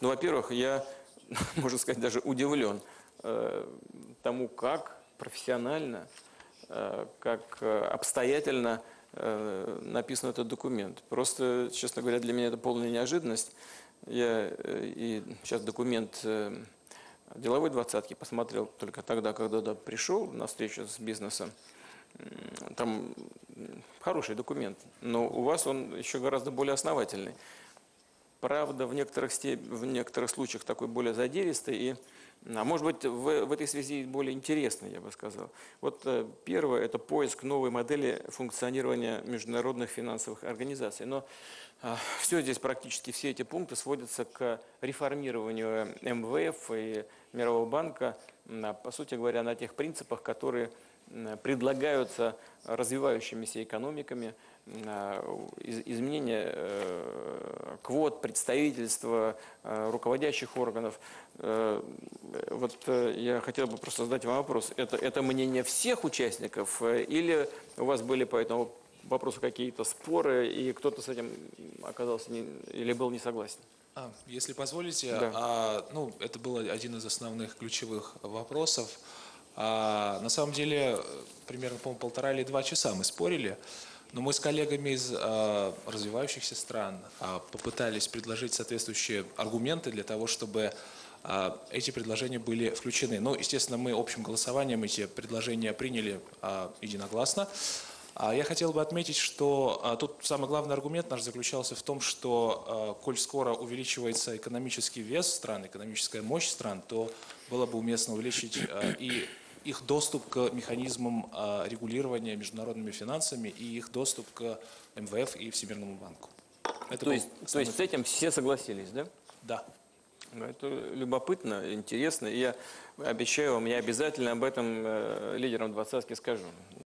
Ну, во-первых, я, можно сказать, даже удивлен тому, как профессионально, как обстоятельно написан этот документ. Просто, честно говоря, для меня это полная неожиданность. Я и сейчас документ деловой двадцатки посмотрел только тогда, когда пришел на встречу с бизнесом. Там хороший документ, но у вас он еще гораздо более основательный. Правда, в некоторых случаях такой более задиристый и, может быть, в этой связи более интересный, я бы сказал. Вот первое – это поиск новой модели функционирования международных финансовых организаций. Но все здесь, практически все эти пункты сводятся к реформированию МВФ и Мирового банка, по сути говоря, на тех принципах, которые предлагаются развивающимися экономиками, изменение квот, представительства, руководящих органов. Вот я хотел бы просто задать вам вопрос. Это мнение всех участников или у вас были по этому вопросу какие-то споры, и кто-то с этим оказался или был не согласен? Если позволите, Да. ну, это был один из основных ключевых вопросов. На самом деле, примерно, по-моему, 1,5 или 2 часа мы спорили, но мы с коллегами из развивающихся стран попытались предложить соответствующие аргументы для того, чтобы эти предложения были включены. Ну, естественно, мы общим голосованием эти предложения приняли единогласно. Я хотел бы отметить, что тут самый главный аргумент наш заключался в том, что коль скоро увеличивается экономический вес стран, экономическая мощь стран, то было бы уместно увеличить и их доступ к механизмам регулирования международными финансами и их доступ к МВФ и Всемирному банку. Это То есть с этим все согласились, да? Да. Ну, это любопытно, интересно, и я обещаю вам, я обязательно об этом лидерам двадцатки скажу.